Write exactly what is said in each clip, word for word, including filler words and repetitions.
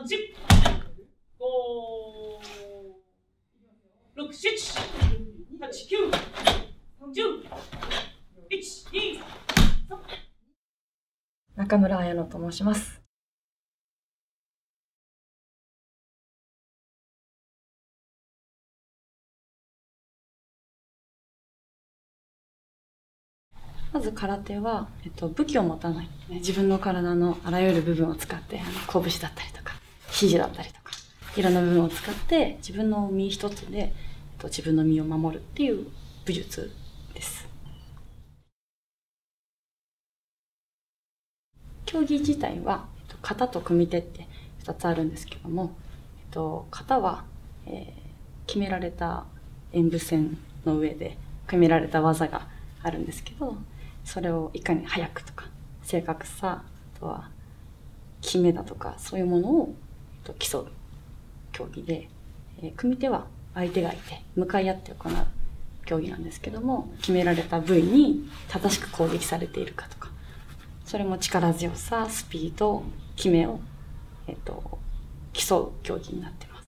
さんじゅう、ご、ろく、なな、はち、きゅう、じゅう、いち、に、さん。 中村彩乃と申します。まず空手は、えっと、武器を持たない、ね、自分の体のあらゆる部分を使ってあの拳だったりとか肘だったりとかいろんな部分を使って自分の身一つで、えっと、自分の身を守るっていう武術です。競技自体は、えっと、型と組手ってふたつあるんですけども、えっと、型は、えー、決められた演武線の上で決められた技があるんですけど、それをいかに速くとか正確さ、あとは決めだとかそういうものを競う競技で、えー、組手は相手がいて向かい合って行う競技なんですけども、決められた部位に正しく攻撃されているかとか、それも力強さ、スピード、決めを、えー、と競う競技になっています。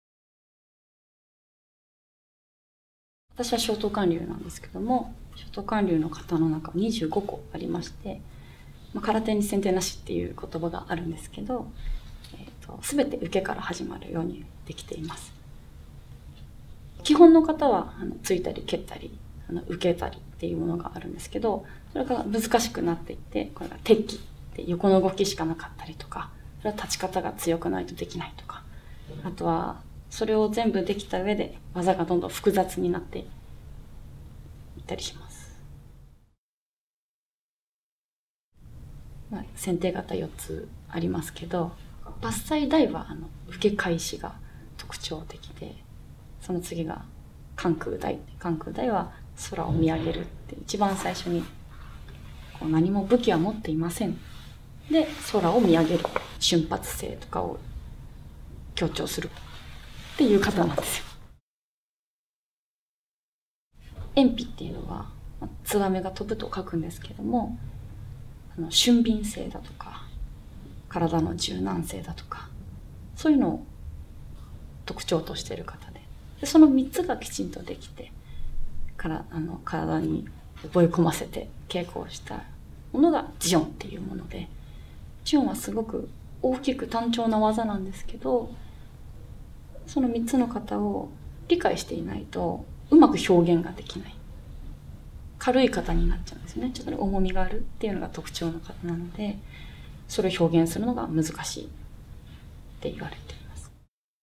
私は松濤館流なんですけども、松濤館流の型の中にじゅうごこありまして、まあ、空手に先手なしっていう言葉があるんですけど、えーと、全て受けから始まるようにできています。基本の型はあの突いたり蹴ったりあの受けたりっていうものがあるんですけど、それが難しくなっていって、これが鉄器って横の動きしかなかったりとか、それは立ち方が強くないとできないとか、あとはそれを全部できた上で技がどんどん複雑になっていったりします。まあ、先手型よっつありますけど、伐採台はあの受け返しが特徴的で、その次が関空台。関空台は空を見上げるって、一番最初にこう何も武器は持っていませんで空を見上げる瞬発性とかを強調するっていう方なんですよ。鉛筆っていうのはツバメが飛ぶと書くんですけども、あの俊敏性だとか体の柔軟性だとかそういうのを特徴としている方で、でそのみっつがきちんとできてからあの体に覚え込ませて稽古をしたものがジオンっていうもので、ジオンはすごく大きく単調な技なんですけど、そのみっつの型を理解していないとうまく表現ができない、軽い型になっちゃうんですよね。ちょっと重みがあるっていうのが特徴の型なので、それを表現するのが難しいって言われています。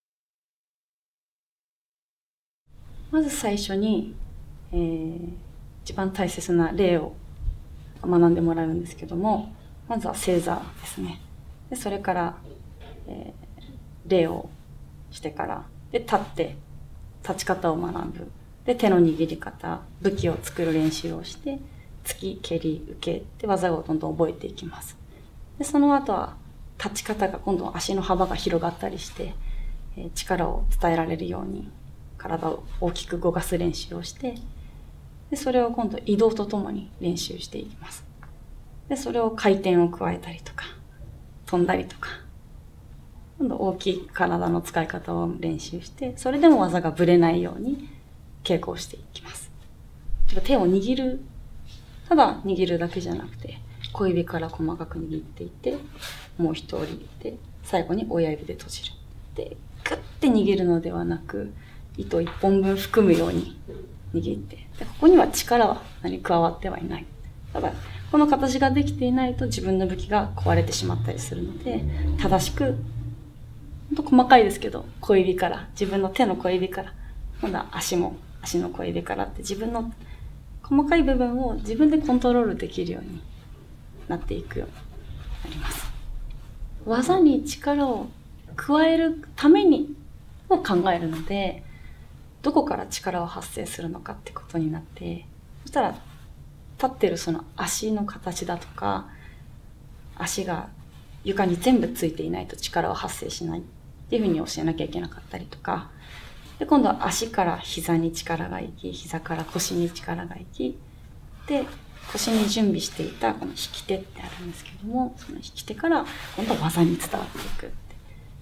まず最初に、えー、一番大切な礼を学んでもらうんですけども、まずは正座ですね。でそれから、えー、礼をしてからで立って立ち方を学ぶ。で手の握り方、武器を作る練習をして突き、蹴り、受けって技をどんどん覚えていきます。でその後は立ち方が今度は足の幅が広がったりして、えー、力を伝えられるように体を大きく動かす練習をして、でそれを今度移動とともに練習していきます。でそれを回転を加えたりとか飛んだりとか、今度大きい体の使い方を練習して、それでも技がぶれないように稽古をしていきます。手を握る、ただ握るだけじゃなくて小指から細かく握っていって、もう一折入れて最後に親指で閉じる。でグッて握るのではなく、糸一本分含むように握って、でここには力は何加わってはいない。ただこの形ができていないと自分の武器が壊れてしまったりするので、正しく、ほんと細かいですけど小指から、自分の手の小指から、今度は足も足の小指からって、自分の細かい部分を自分でコントロールできるようになっていくようになります。技に力を加えるためにを考えるので、どこから力を発生するのかってことになって、そしたら立ってるその足の形だとか、足が床に全部ついていないと力は発生しないっていうふうに教えなきゃいけなかったりとか、で今度は足から膝に力がいき、膝から腰に力がいき、で腰に準備していたこの引き手ってあるんですけども、その引き手から今度は技に伝わっていくって。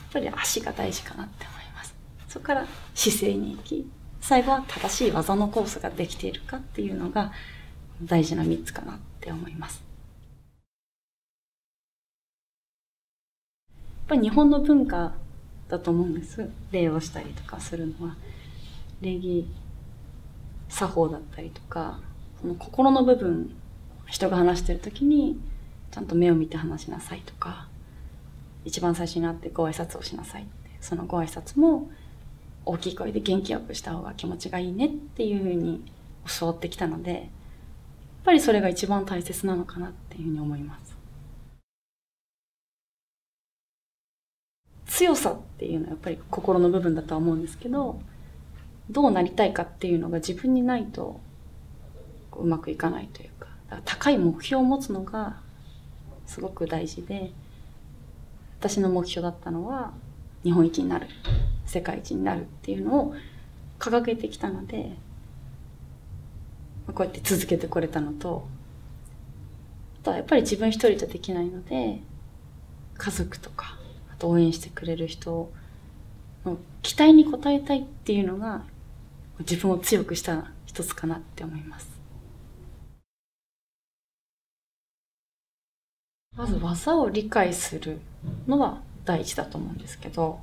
ぱり足が大事かなって思います。そこから姿勢に行き、最後は正しい技のコースができているかっていうのが大事なみっつかなって思います。やっぱり日本の文化だと思うんです。礼をしたりとかするのは。礼儀作法だったりとか、その心の部分、人が話してる時にちゃんと目を見て話しなさいとか、一番最初に会ってご挨拶をしなさいって、そのご挨拶も大きい声で元気よくした方が気持ちがいいねっていうふうに教わってきたので、やっぱりそれが一番大切なのかなっていうふうに思います。強さっていうのはやっぱり心の部分だとは思うんですけど、どうなりたいかっていうのが自分にないとうまくいかないというか、だから高い目標を持つのがすごく大事で、私の目標だったのは日本一になる、世界一になるっていうのを掲げてきたので、こうやって続けてこれたのと、あとはやっぱり自分一人じゃできないので、家族とかあと応援してくれる人の期待に応えたいっていうのが自分を強くした一つかなって思います。まず技を理解するのは第一だと思うんですけど、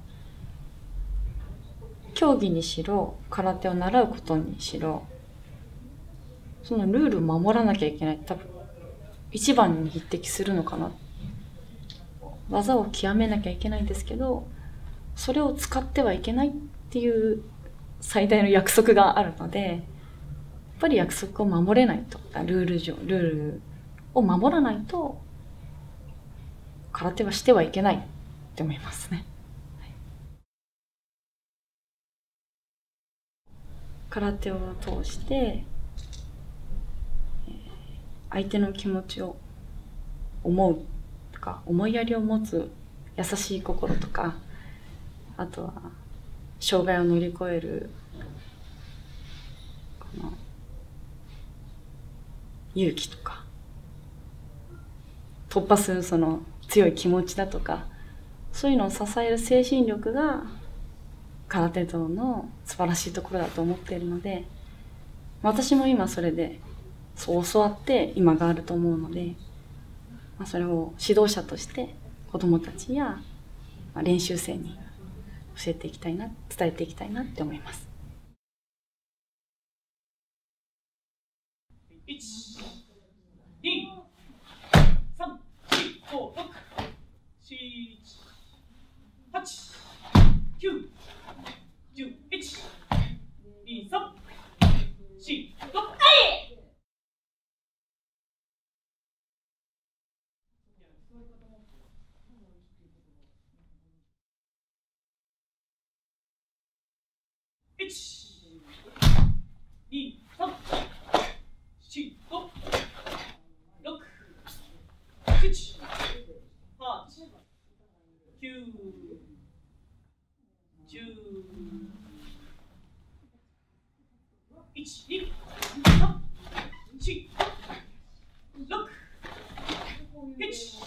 競技にしろ空手を習うことにしろ、そのルールを守らなきゃいけない、多分一番に匹敵するのかな。技を極めなきゃいけないんですけど、それを使ってはいけないっていう最大の約束があるので、やっぱり約束を守れないと、ルール上、ルールを守らないと空手はしてはいけないって思いますね。はい、空手を通して相手の気持ちを思うとか、思いやりを持つ優しい心とか、あとは障害を乗り越えるこの勇気とか、突破するその強い気持ちだとか、そういうのを支える精神力が空手道の素晴らしいところだと思っているので、私も今それでそう教わって今があると思うので、まあ、それを指導者として子どもたちや練習生に教えていきたいな、伝えていきたいなって思います。 いち、に、さん、よん、ご、ろく、しち、はち、きゅう、じゅう、いち、に、さん、よん、ご、ろく、いち、に、さん、よん、ご、ろく、しち、はち、きゅう、じゅう、いち、に、さん、よん、ろく、しち、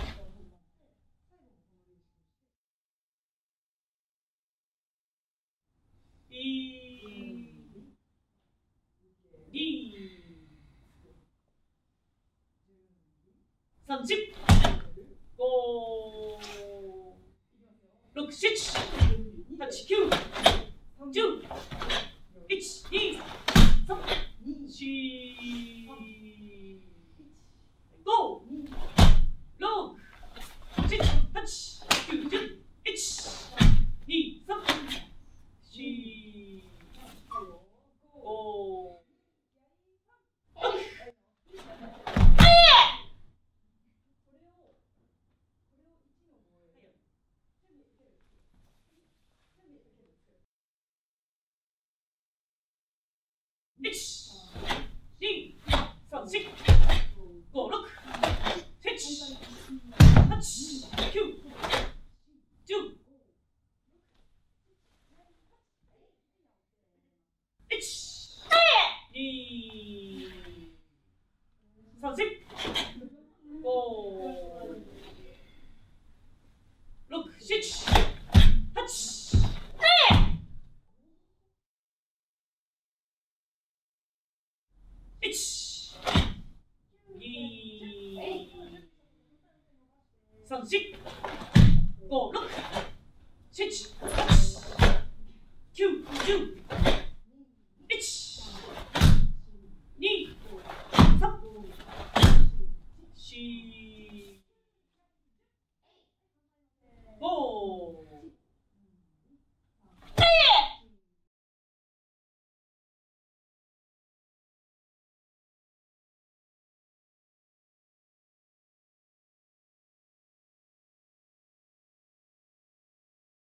さんじゅう、ご、ろく、しち、はち、きゅう、じゅう、いち、に、さん、よん、ご、ろく、しち、はち、きゅう、じゅう、いち、に、さん、よん、ご、いち、に、さん、よん、ご、ろく、しち、はち、きゅう、じゅう、いち、に、さん、よん、ご、ろく、しち、 いち、に、さん、よん、ご、ろく、なな、はち、きゅう、じゅう。